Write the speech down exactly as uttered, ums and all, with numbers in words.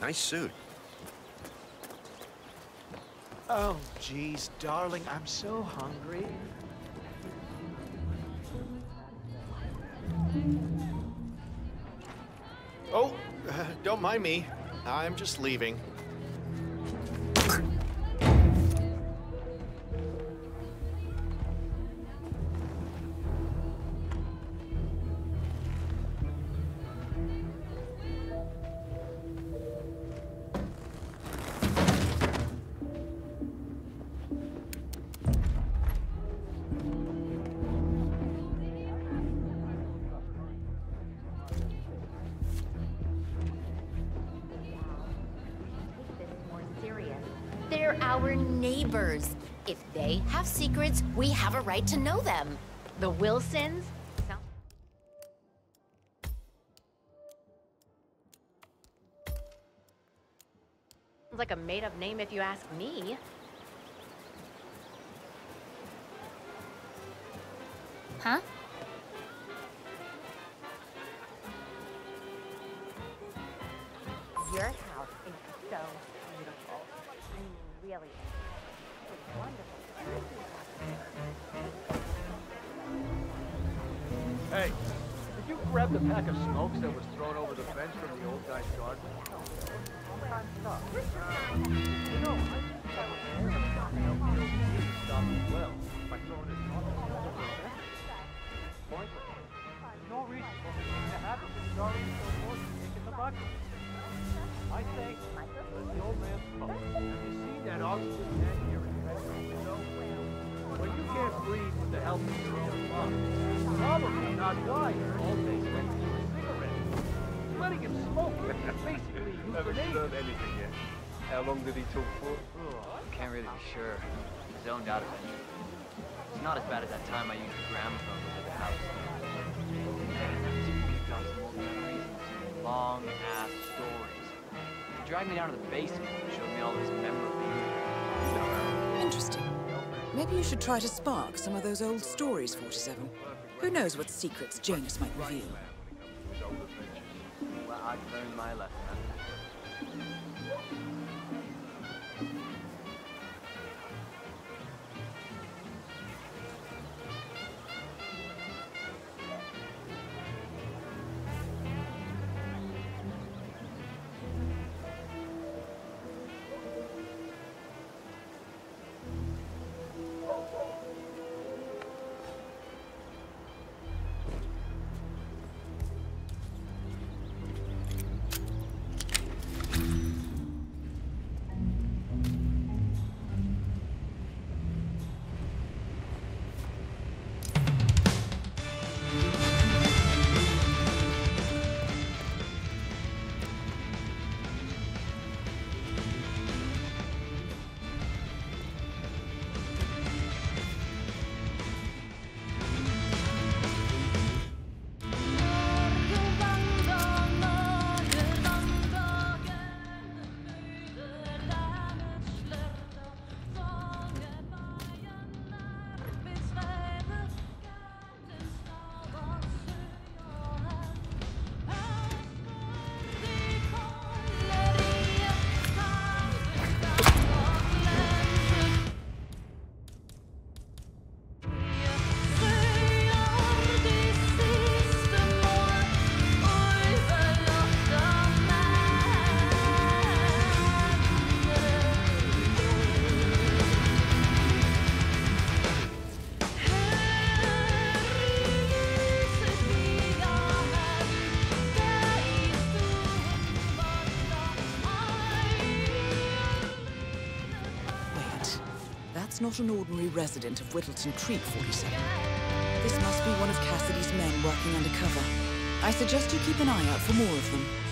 Nice suit. Oh, geez, darling, I'm so hungry. Oh, uh, don't mind me. I'm just leaving. They're our neighbors. If they have secrets, we have a right to know them. The Wilsons? Sound like a made-up name if you ask me. Huh? Your house is so beautiful. I mean, really. It's wonderful. Hey, did you grab the pack of smokes that was thrown over the fence from the old guy's garden? You know, I think that was stop as well by throwing his smokes over the fence. Pointless. There's no reason for me to have it. He's already so close to taking the bucket. I think the old man's fault. Have you seen that oxygen tank here in the bedroom window? When you can't breathe with the help of your own lungs, probably not why you're always letting you a cigarette. Letting him smoke basically Haven't done anything yet. How long did he talk for? Oh, can't really be sure. Zoned out eventually. It's not as bad as that time I used the gramophone over the house. Kicked off some old memories and some long-ass stories. He dragged me down to the basement and showed me all his memorabilia. Interesting. Maybe you should try to spark some of those old stories, forty-seven. Who knows what secrets Janus might reveal? Well, I've learned my lesson. That's not an ordinary resident of Whittleton Creek, forty-seven. This must be one of Cassidy's men working undercover. I suggest you keep an eye out for more of them.